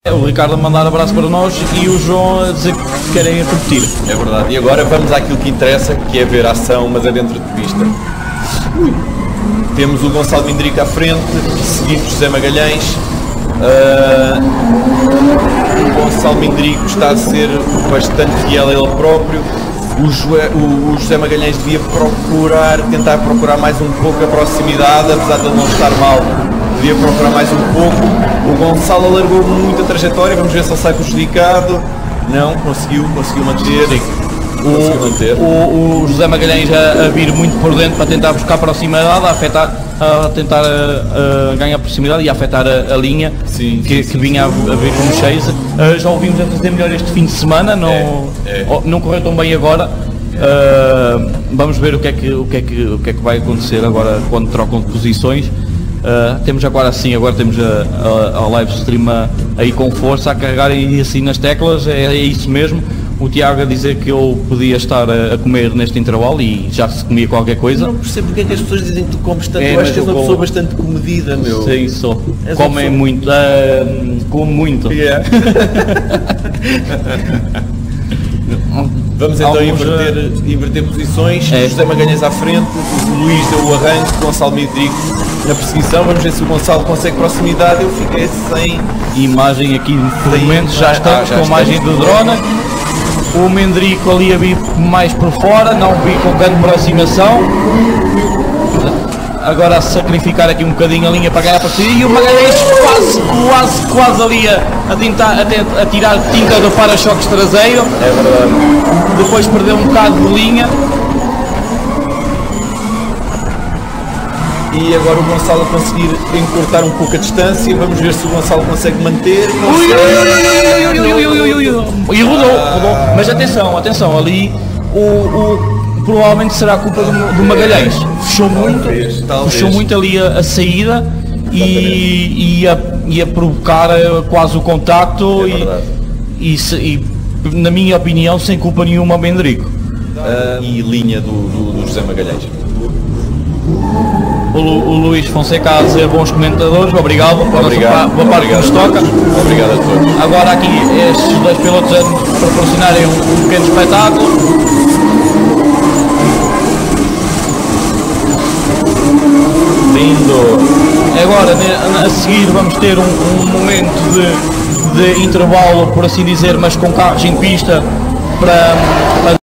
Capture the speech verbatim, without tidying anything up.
O Ricardo a mandar abraço para nós e o João a dizer que querem repetir. É verdade. E agora vamos àquilo que interessa, que é ver a ação, mas é dentro de pista. Ui. Temos o Gonçalo Mindrico à frente, seguido José Magalhães. Uh, o Gonçalo Mindrico está a ser bastante fiel a ele próprio. O, Jo o, o José Magalhães devia procurar, tentar procurar mais um pouco a proximidade, apesar de ele não estar mal. Devia procurar mais um pouco. O Gonçalo alargou muito a trajetória, vamos ver se ele sai prejudicado. Não, conseguiu, conseguiu manter. Sim. Conseguiu manter. O, o José Magalhães a, a vir muito por dentro para tentar buscar proximidade, a, afetar, a tentar a, a ganhar proximidade e a afetar a, a linha sim, que, sim, que vinha a, a vir como chase. Uh, já ouvimos a fazer melhor este fim de semana, não, é, é. não correu tão bem agora. Uh, vamos ver o que, é que, o, que é que, o que é que vai acontecer agora quando trocam de posições. Uh, temos agora sim, agora temos a, a, a live stream a, aí com força, a carregar e assim nas teclas, é, é isso mesmo. O Tiago a dizer que eu podia estar a, a comer neste intervalo e já se comia qualquer coisa. Eu não percebo porque é que as pessoas dizem que tu comes tanto, é, eu acho que és uma como... pessoa bastante comedida, meu. Sim, sou. És Comem pessoa... muito, uh, como muito. Yeah. Vamos então Alguns, inverter, uh... inverter posições, é. José Magalhães à frente, o Luís deu o arranque, o Gonçalo Mindrico na perseguição, vamos ver se o Gonçalo consegue proximidade. Eu fiquei sem imagem aqui no momento, já estamos ah, já com a imagem do drone. O Mindrico ali a vir mais por fora, não vi com grande aproximação. Agora a sacrificar aqui um bocadinho a linha para ganhar a partida e o Magalhães quase, quase, quase ali a, a tentar até a tirar tinta do para-choques traseiro. É verdade. Depois perdeu um bocado de linha. E agora o Gonçalo a conseguir encurtar um pouco a distância. Vamos ver se o Gonçalo consegue manter. E rodou, rodou. Mas atenção, atenção, ali o, o, provavelmente será culpa do, do Magalhães. Fechou muito, talvez, talvez. fechou muito ali a, a saída e ia, ia provocar quase o contacto é e, e, se, e, na minha opinião, sem culpa nenhuma ao Mindrico. Uh, e linha do, do, do José Magalhães. O, o Luís Fonseca a dizer bons comentadores, obrigado, obrigado, boa parte que nos toca. Obrigado a todos. Agora aqui estes dois pilotos a proporcionarem um, um pequeno espetáculo. Lindo! Agora a seguir vamos ter um, um momento de, de intervalo, por assim dizer, mas com carros em pista para, para